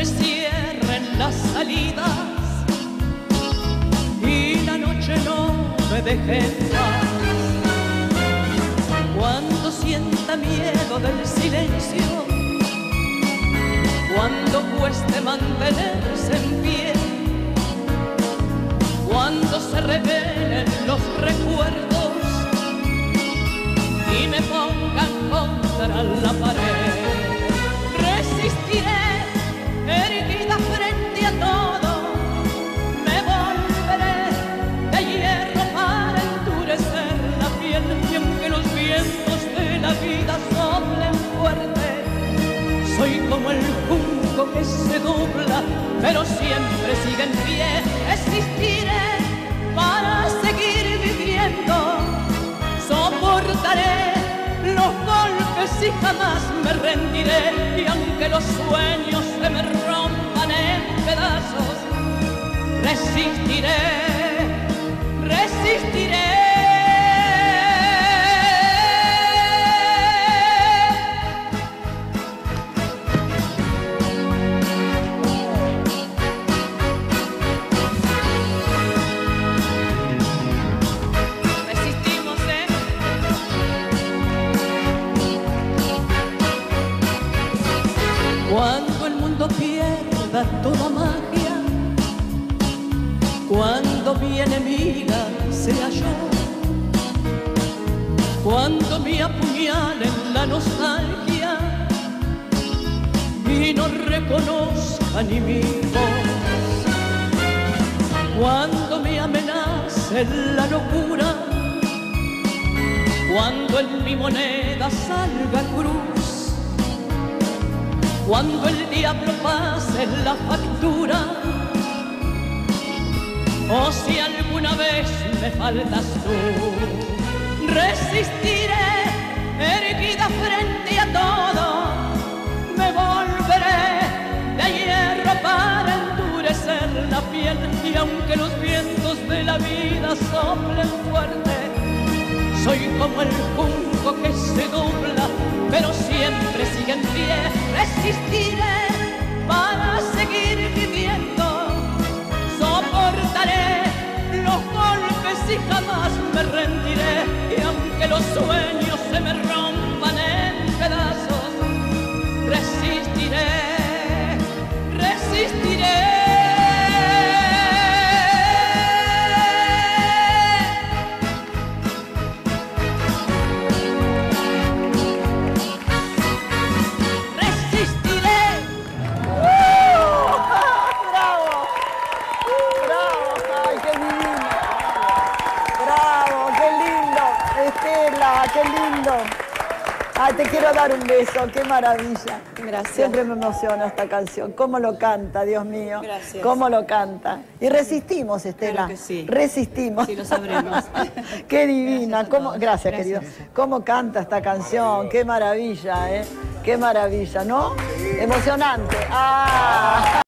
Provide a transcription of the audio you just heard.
cierren las salidas y la noche no me deje en paz. Cuando sienta miedo del silencio, cuando cueste mantenerse en pie, cuando se revelen los recuerdos y me pongan contra la pared, resistiré erguida frente a todo, me volveré de hierro para endurecer la piel, y aunque los vientos de la vida soplen fuerte, soy como el junco que se dobla, pero siempre sigue en pie. Existiré para seguir viviendo, soportaré los golpes y jamás me rendiré, y aunque los sueños se me rompan en pedazos, resistiré, resistiré. Cuando el mundo pierda toda magia, cuando mi enemiga sea yo, cuando me apuñalen la nostalgia y no reconozca ni mi voz, cuando me amenace la locura, cuando en mi moneda salga cruz, cuando el diablo pase la factura, o si alguna vez me faltas tú, resistiré erguida frente a todo, me volveré de hierro para endurecer la piel, y aunque los vientos de la vida soplen fuerte, soy como el junco que se dobla, pero siempre sigue en pie. Resistiré para seguir viviendo, soportaré los golpes y jamás me rendiré, y aunque los sueños se me rompan en pedazos, resistiré, resistiré. ¡Qué lindo! Ay, te quiero dar un beso, qué maravilla. Gracias. Siempre me emociona esta canción. ¿Cómo lo canta, Dios mío? Gracias. ¿Cómo lo canta? Y resistimos, Estela. Claro que sí. Resistimos. Sí, lo sabremos. Qué divina. Gracias a ¿Cómo? todos. Gracias, Gracias. querido. ¿Cómo canta esta canción? Qué maravilla, ¿eh? Qué maravilla, ¿no? Emocionante. ¡Ah!